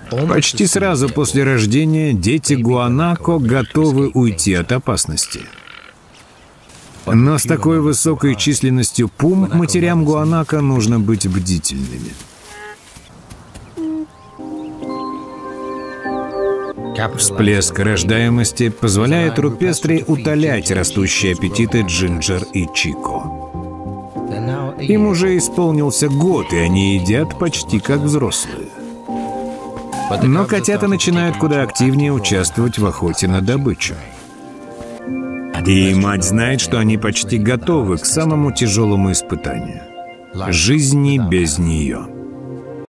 Почти сразу после рождения дети гуанако готовы уйти от опасности. Но с такой высокой численностью пум матерям гуанако нужно быть бдительными. Всплеск рождаемости позволяет рупестре утолять растущие аппетиты Джинджер и Чико. Им уже исполнился год, и они едят почти как взрослые. Но котята начинают куда активнее участвовать в охоте на добычу. И мать знает, что они почти готовы к самому тяжелому испытанию — жизни без нее.